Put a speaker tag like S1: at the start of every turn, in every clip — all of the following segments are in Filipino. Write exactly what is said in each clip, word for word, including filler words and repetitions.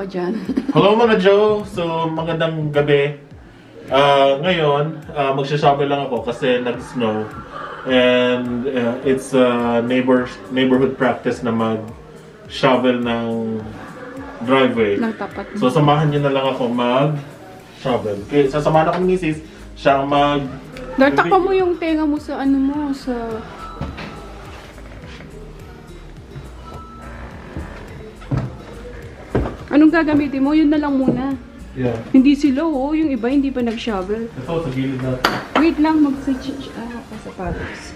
S1: dyan.
S2: Hello mga Joe! So, magandang gabi. Uh, ngayon, uh, magsha-shovel lang ako kasi nag-snow. And uh, it's a neighbor, neighborhood practice na mag-shovel ng driveway.
S1: Ng tapat.
S2: So, samahan niyo na lang ako mag-shovel. Okay, sasamahan ako ng misis. Siya ang mag...
S1: Dartaka mo yung tenga mo sa ano mo, sa... Anong gagamitin mo? Yun na lang muna.
S2: Yeah.
S1: Hindi sila, oh. Yung iba hindi pa nag-shovel.
S2: Ito, sa gilid natin.
S1: Wait lang, mag-switch. Ah, kasapatos.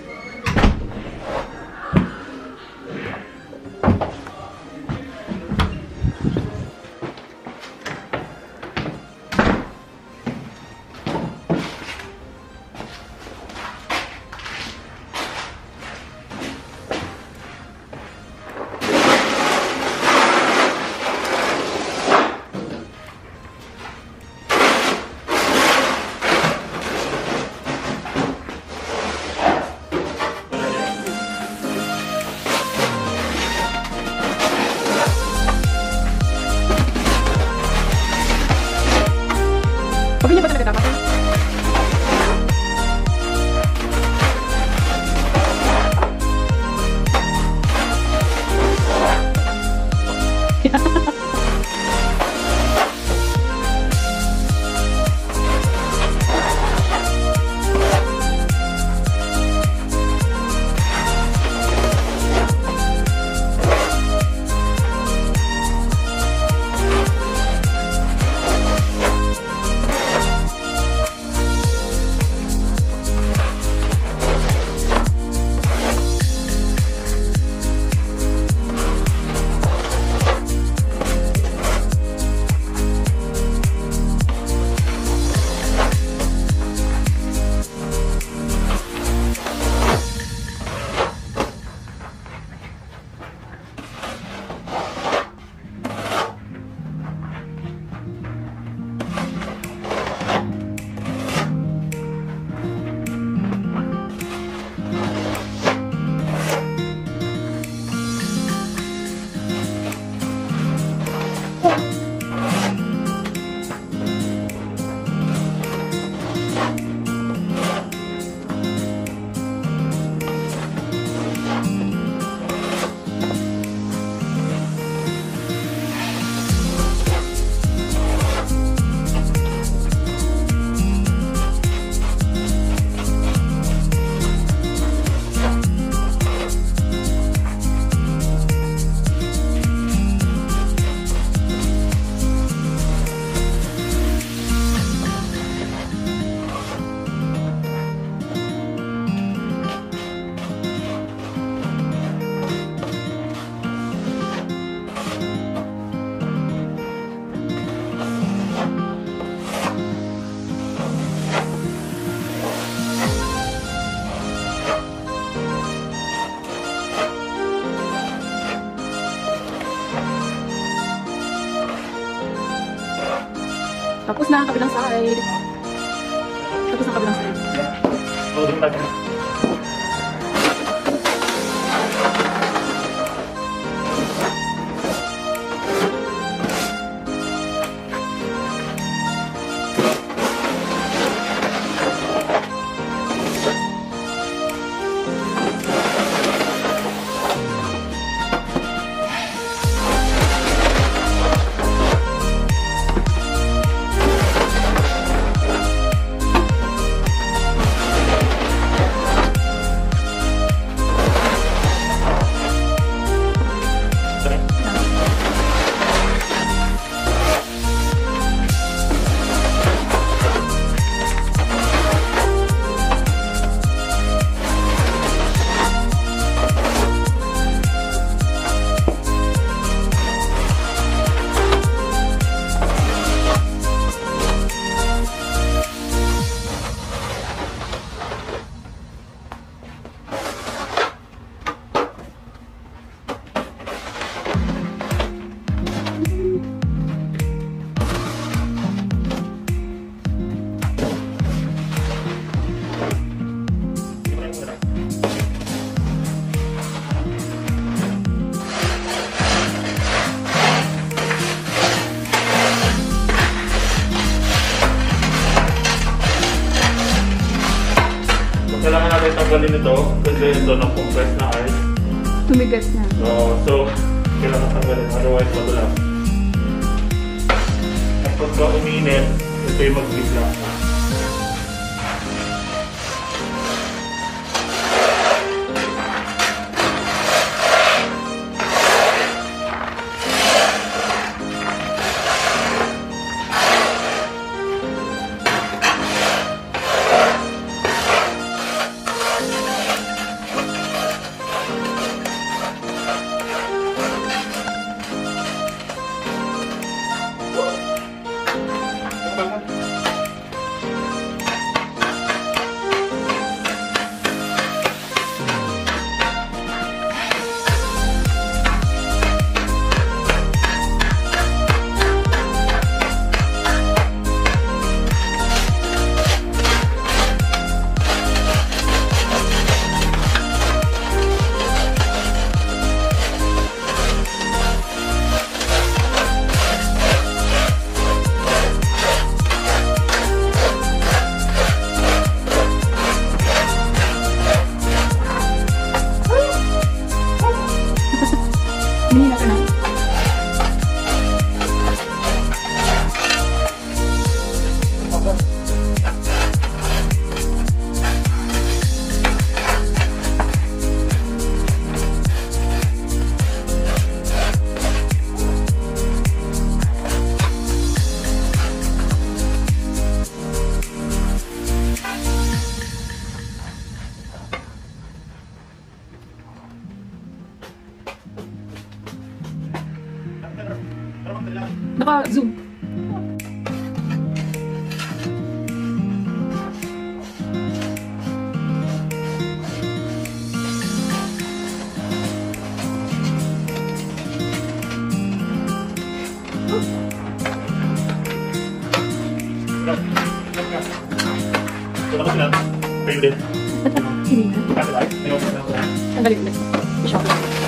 S1: Pag niya ba talaga dapat? Tapos na ang kabilang side. Tapos ang kabilang side.
S2: Oh, doon natin. tanggalin ito kasi ito na compress na ice.
S1: Tumigas na.
S2: Uh, so, kailangan tanggalin, otherwise magulang. At pagka uminit, ito yung magbigla.
S1: Hindi na na. Naka-zoom.
S2: Wala ko sila. Kayo din.
S1: Hindi na.
S2: Kasi ay, ayaw ko na.
S1: Tanggalin ulit. I-shop.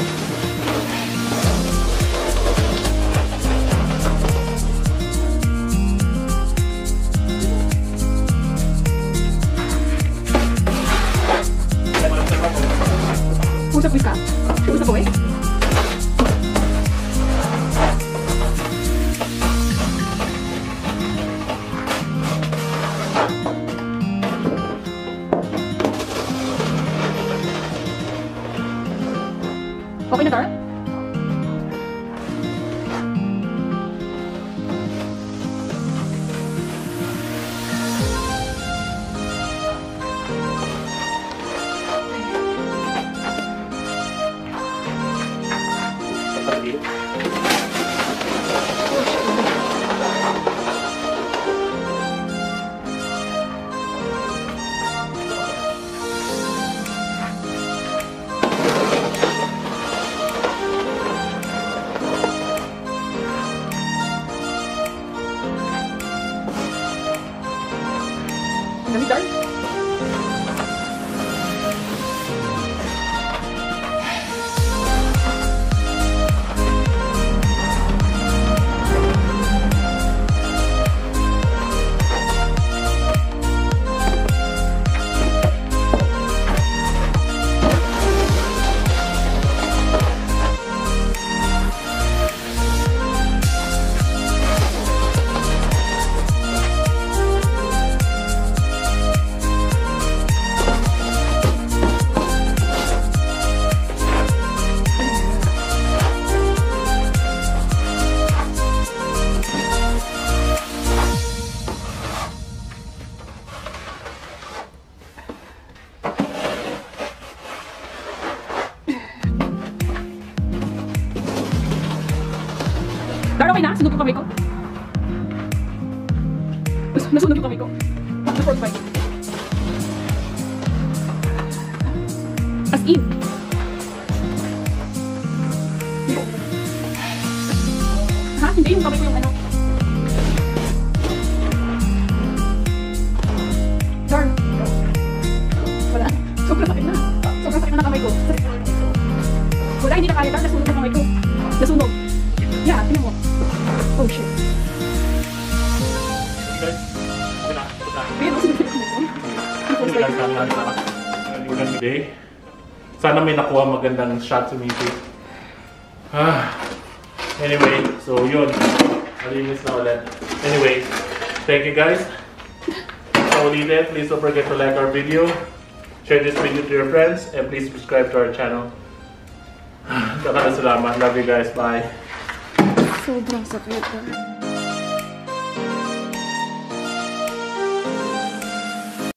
S1: Usap ka? Usap ko eh? Okay na, Tar? Ang dami, Tar? Tar, okay na? Sunog yung kamay ko? Nas nasunog yung kamay ko. Na-force fight. As in. Ha? Hindi yung kamay ko yung ano. Tar. Wala. Sobrang sakit na. Sobrang sakit na ng kamay ko. Wala, hindi na kaya. Tar, nasunog yung kamay ko. Nasunog. Yeah, tingnan mo. Oh shit. Kaya nasunog yung kamay ko.
S2: magandang day. Sana may nakuha magandang shot si Missy. Ah. Anyway, so yun. Malinis na ulit. Anyway, thank you guys. So ulitin, please don't forget to like our video, share this video to your friends, and please subscribe to our channel. Salamat. Love you guys. Bye.
S1: Sobrang sakit.